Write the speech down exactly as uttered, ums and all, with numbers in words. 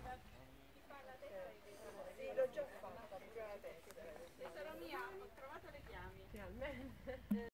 Sì, l'ho già fatta, pure la testa. Tesoro mia, ho trovato le chiavi. Finalmente.